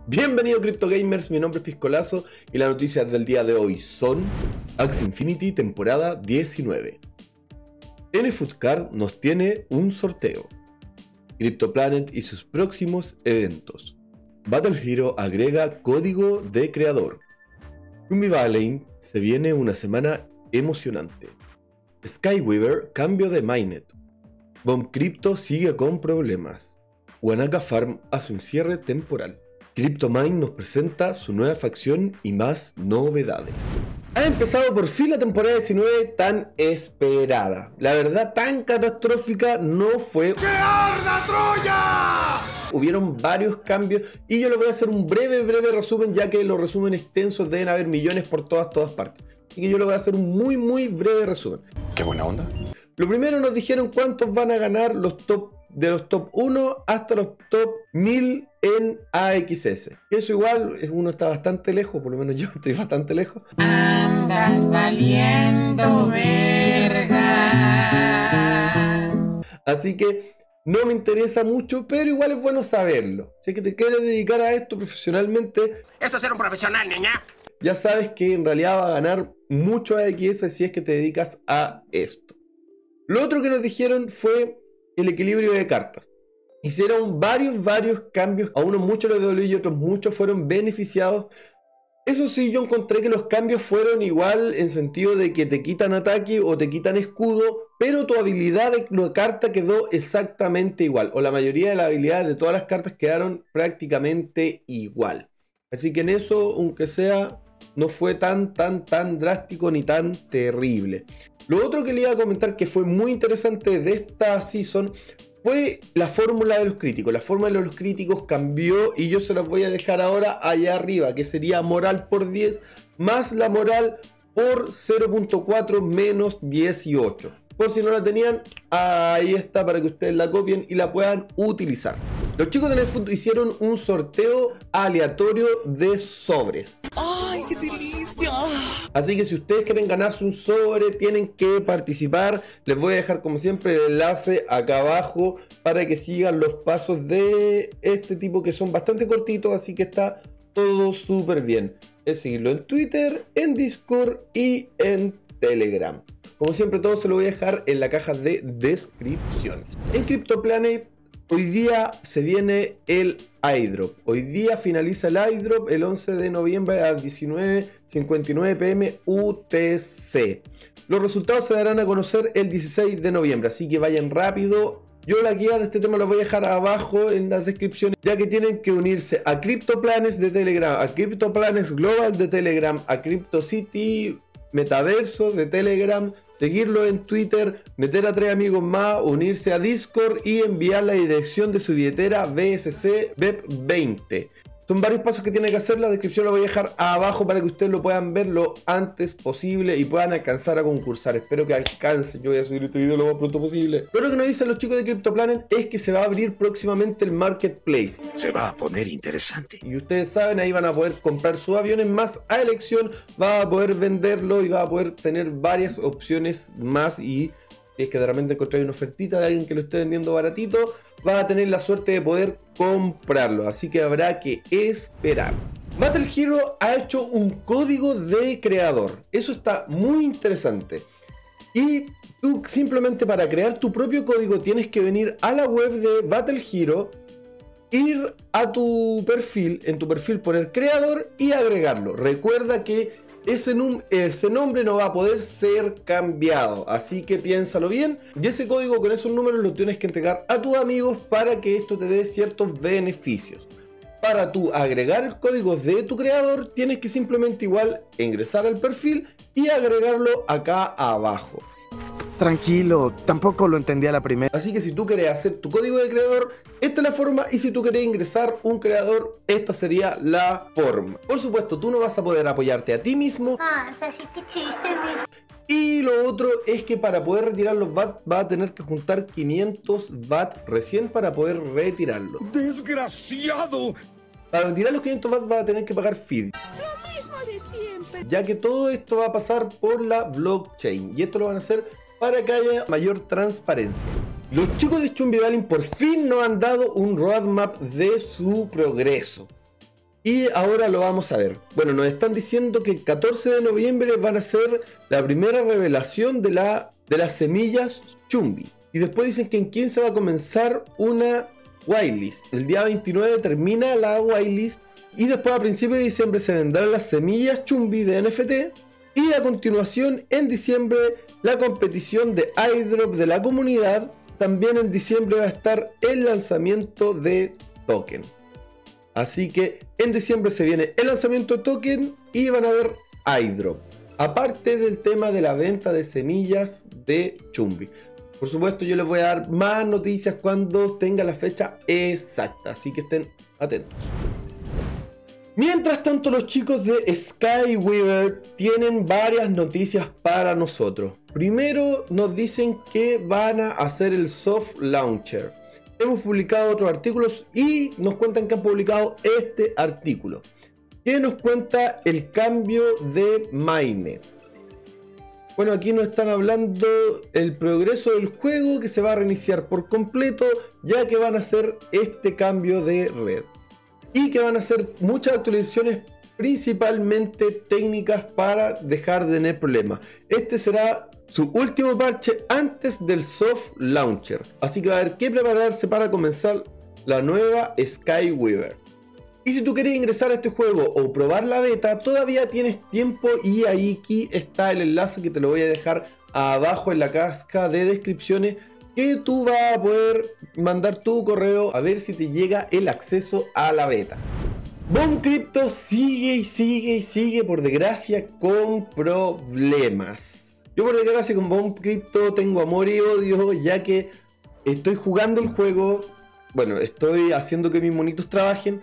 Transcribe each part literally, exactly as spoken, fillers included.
Bienvenido Crypto Gamers, mi nombre es Piscolazo y las noticias del día de hoy son Axie Infinity temporada diecinueve. Nfoodcard nos tiene un sorteo. CryptoPlanet y sus próximos eventos. Battle Hero agrega código de creador. Yumi Valheim se viene una semana emocionante. Skyweaver cambio de mainnet. Bomb Crypto sigue con problemas. Wanaka Farm hace un cierre temporal. CryptoMine nos presenta su nueva facción y más novedades. Ha empezado por fin la temporada diecinueve tan esperada. La verdad, tan catastrófica no fue. ¡Que arda Troya! Hubieron varios cambios y yo les voy a hacer un breve, breve resumen, ya que los resúmenes extensos deben haber millones por todas, todas partes. Así que yo les voy a hacer un muy, muy breve resumen. ¡Qué buena onda! Lo primero, nos dijeron cuántos van a ganar los top, de los top uno hasta los top mil en A X S. Eso igual, uno está bastante lejos, por lo menos yo estoy bastante lejos. Andas valiendo verga. Así que no me interesa mucho, pero igual es bueno saberlo. Si es que te quieres dedicar a esto profesionalmente, Esto es ser un profesional, niña. ya sabes que en realidad va a ganar mucho A X S si es que te dedicas a esto. Lo otro que nos dijeron fue el equilibrio de cartas. Hicieron varios, varios cambios. A unos muchos les dolió y otros muchos fueron beneficiados. Eso sí, yo encontré que los cambios fueron igual en sentido de que te quitan ataque o te quitan escudo, pero tu habilidad de la carta quedó exactamente igual. O la mayoría de las habilidades de todas las cartas quedaron prácticamente igual. Así que en eso, aunque sea, no fue tan, tan, tan drástico ni tan terrible. Lo otro que le iba a comentar que fue muy interesante de esta season fue la fórmula de los críticos. La fórmula de los críticos cambió y yo se las voy a dejar ahora allá arriba, que sería moral por diez más la moral por cero punto cuatro menos dieciocho. Por si no la tenían, ahí está para que ustedes la copien y la puedan utilizar. Los chicos de Netfood hicieron un sorteo aleatorio de sobres. ¡Ay, qué delicia! Así que si ustedes quieren ganarse un sobre, tienen que participar. Les voy a dejar como siempre el enlace acá abajo para que sigan los pasos de este tipo, que son bastante cortitos, así que está todo súper bien. Es seguirlo en Twitter, en Discord y en Telegram. Como siempre, todo se lo voy a dejar en la caja de descripciones. En CryptoPlanet hoy día se viene el iDrop. Hoy día finaliza el iDrop el once de noviembre a las diecinueve cincuenta y nueve pm U T C. Los resultados se darán a conocer el dieciséis de noviembre, así que vayan rápido. Yo la guía de este tema la voy a dejar abajo en las descripciones, ya que tienen que unirse a CryptoPlanet de Telegram, a CryptoPlanet Global de Telegram, a CryptoCity Metaverso de Telegram, seguirlo en Twitter, meter a tres amigos más, unirse a Discord y enviar la dirección de su billetera B S C B E P veinte. Son varios pasos que tiene que hacer, la descripción la voy a dejar abajo para que ustedes lo puedan ver lo antes posible y puedan alcanzar a concursar. Espero que alcancen, yo voy a subir este video lo más pronto posible. Pero lo que nos dicen los chicos de CryptoPlanet es que se va a abrir próximamente el Marketplace. Se va a poner interesante. Y ustedes saben, ahí van a poder comprar sus aviones más a elección, va a poder venderlo y va a poder tener varias opciones más. Y si es que de repente encontráis una ofertita de alguien que lo esté vendiendo baratito, va a tener la suerte de poder comprarlo, así que habrá que esperar. Battle Hero ha hecho un código de creador, eso está muy interesante. Y tú simplemente para crear tu propio código tienes que venir a la web de Battle Hero, ir a tu perfil, en tu perfil poner creador y agregarlo. Recuerda que Ese, ese nombre no va a poder ser cambiado, así que piénsalo bien. Y ese código con esos números lo tienes que entregar a tus amigos para que esto te dé ciertos beneficios. Para tú agregar el código de tu creador, tienes que simplemente igual ingresar al perfil y agregarlo acá abajo. Tranquilo, tampoco lo entendí a la primera. Así que si tú querés hacer tu código de creador, esta es la forma, y si tú querés ingresar un creador, esta sería la forma. Por supuesto, tú no vas a poder apoyarte a ti mismo. Ah, así que chiste, mi. Y lo otro es que para poder retirar los B A T va a tener que juntar quinientos B A T recién para poder retirarlo. ¡Desgraciado! Para retirar los quinientos B A T va a tener que pagar feed. Lo mismo de siempre. Ya que todo esto va a pasar por la blockchain. Y esto lo van a hacer para que haya mayor transparencia. Los chicos de Yumi Valheim por fin nos han dado un roadmap de su progreso. Y ahora lo vamos a ver. Bueno, nos están diciendo que el catorce de noviembre van a ser la primera revelación de, la, de las semillas Chumbi. Y después dicen que en quince va a comenzar una whitelist. El día veintinueve termina la whitelist. Y después a principios de diciembre se vendrán las semillas Chumbi de N F T. Y a continuación en diciembre la competición de airdrop de la comunidad. También en diciembre va a estar el lanzamiento de token. Así que en diciembre se viene el lanzamiento de token y van a haber airdrop. Aparte del tema de la venta de semillas de Chumbi. Por supuesto yo les voy a dar más noticias cuando tenga la fecha exacta. Así que estén atentos. Mientras tanto, los chicos de Skyweaver tienen varias noticias para nosotros. Primero nos dicen que van a hacer el soft launcher. Hemos publicado otros artículos y nos cuentan que han publicado este artículo, que nos cuenta el cambio de mainnet. Bueno, aquí nos están hablando el progreso del juego, que se va a reiniciar por completo, ya que van a hacer este cambio de red. Y que van a hacer muchas actualizaciones, principalmente técnicas, para dejar de tener problemas. Este será su último parche antes del soft launcher. Así que va a haber que prepararse para comenzar la nueva Skyweaver. Y si tú quieres ingresar a este juego o probar la beta, todavía tienes tiempo y ahí aquí está el enlace que te lo voy a dejar abajo en la casca de descripciones, que tú vas a poder mandar tu correo a ver si te llega el acceso a la beta. Bomb Crypto sigue y sigue y sigue, por desgracia, con problemas. Yo por desgracia con Bomb Crypto tengo amor y odio, ya que estoy jugando el juego, bueno, estoy haciendo que mis monitos trabajen.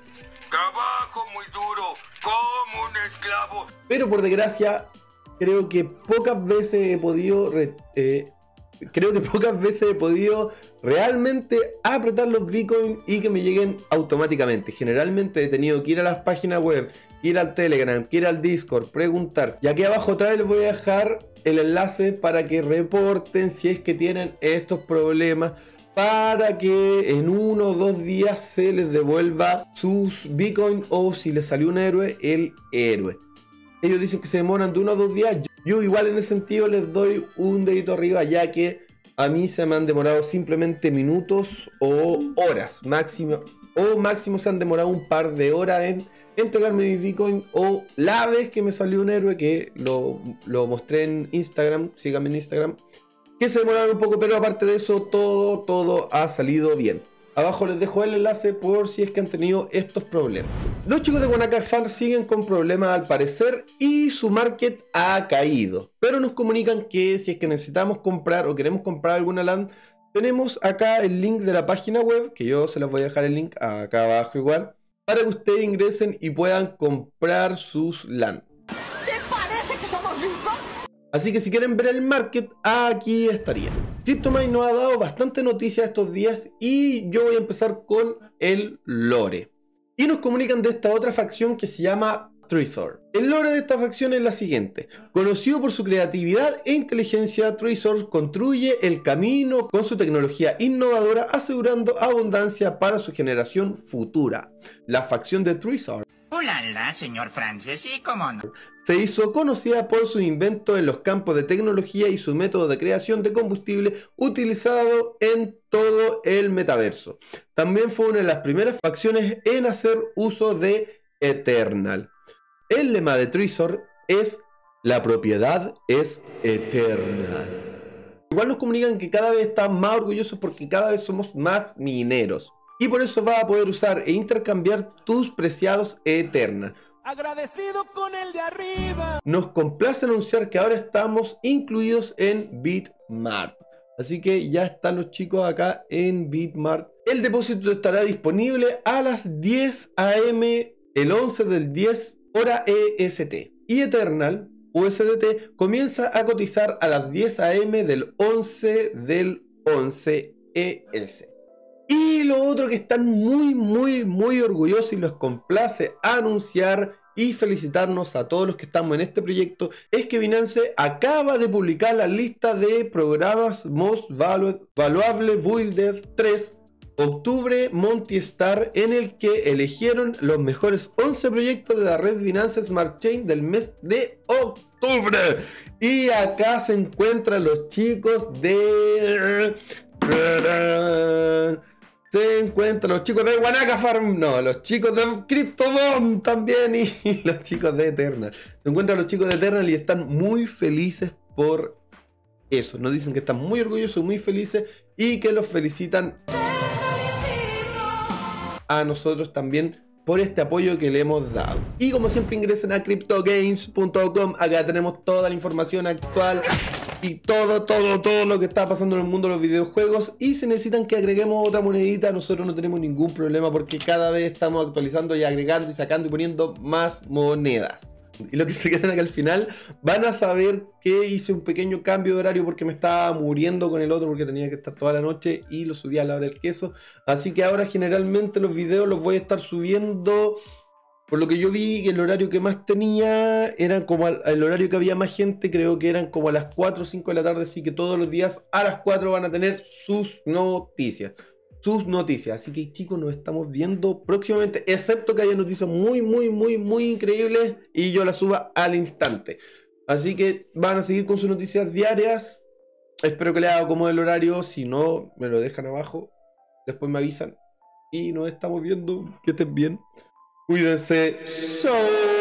Trabajo muy duro, como un esclavo. Pero por desgracia, creo que pocas veces he podido... Eh, creo que pocas veces he podido realmente apretar los Bitcoin y que me lleguen automáticamente. Generalmente he tenido que ir a las páginas web, ir al Telegram, ir al Discord, preguntar. Y aquí abajo otra vez les voy a dejar el enlace para que reporten si es que tienen estos problemas, para que en uno o dos días se les devuelva sus Bitcoin, o si les salió un héroe, el héroe. Ellos dicen que se demoran de uno a dos días. Yo igual en ese sentido les doy un dedito arriba, ya que a mí se me han demorado simplemente minutos o horas máximo, o máximo se han demorado un par de horas en entregarme mi Bitcoin, o la vez que me salió un héroe, que lo, lo mostré en Instagram, síganme en Instagram, que se demoraron un poco, pero aparte de eso todo, todo ha salido bien. Abajo les dejo el enlace por si es que han tenido estos problemas. Los chicos de Wanaka Farm siguen con problemas al parecer y su market ha caído. Pero nos comunican que si es que necesitamos comprar o queremos comprar alguna land, tenemos acá el link de la página web, que yo se las voy a dejar el link acá abajo igual, para que ustedes ingresen y puedan comprar sus land. ¿Te parece que somos ricos? Así que si quieren ver el market, aquí estaría. CryptoMine nos ha dado bastante noticias estos días y yo voy a empezar con el lore. Y nos comunican de esta otra facción que se llama Trezor. El lore de esta facción es la siguiente: conocido por su creatividad e inteligencia, Trezor construye el camino con su tecnología innovadora, asegurando abundancia para su generación futura. La facción de Trezor Ulala, señor Francis, ¿y cómo no? se hizo conocida por su invento en los campos de tecnología y su método de creación de combustible utilizado en todo el metaverso. También fue una de las primeras facciones en hacer uso de Eternal. El lema de Trezor es: la propiedad es eterna. Igual nos comunican que cada vez están más orgullosos porque cada vez somos más mineros. Y por eso vas a poder usar e intercambiar tus preciados Eternal. Agradecido con el de arriba. Nos complace anunciar que ahora estamos incluidos en Bitmart. Así que ya están los chicos acá en Bitmart. El depósito estará disponible a las diez a eme el once del diez hora E S T. Y Eternal U S D T comienza a cotizar a las diez a eme del once del once E S. Y lo otro que están muy muy muy orgullosos y los complace anunciar y felicitarnos a todos los que estamos en este proyecto es que Binance acaba de publicar la lista de programas Most Valuable Builder tres octubre Monty Star, en el que eligieron los mejores once proyectos de la red Binance Smart Chain del mes de octubre. Y acá se encuentran los chicos de... Se encuentran los chicos de Wanaka Farm, no, los chicos de CryptoBomb también y los chicos de Eternal. Se encuentran los chicos de Eternal y están muy felices por eso. Nos dicen que están muy orgullosos, muy felices y que los felicitan a nosotros también por este apoyo que le hemos dado. Y como siempre, ingresen a CryptoGames punto com. Acá tenemos toda la información actual y todo, todo, todo lo que está pasando en el mundo de los videojuegos. Y si necesitan que agreguemos otra monedita, nosotros no tenemos ningún problema, porque cada vez estamos actualizando y agregando y sacando y poniendo más monedas. Y lo que se quedan acá al final, van a saber que hice un pequeño cambio de horario porque me estaba muriendo con el otro, porque tenía que estar toda la noche y lo subía a la hora del queso. Así que ahora generalmente los videos los voy a estar subiendo, por lo que yo vi que el horario que más tenía era como al, el horario que había más gente, creo que eran como a las cuatro o cinco de la tarde, así que todos los días a las cuatro van a tener sus noticias. Sus noticias, así que chicos, nos estamos viendo próximamente, excepto que haya noticias muy, muy, muy, muy increíbles y yo las suba al instante. Así que van a seguir con sus noticias diarias. Espero que les haga como el horario, si no, me lo dejan abajo, después me avisan y nos estamos viendo. Que estén bien, cuídense. Chao.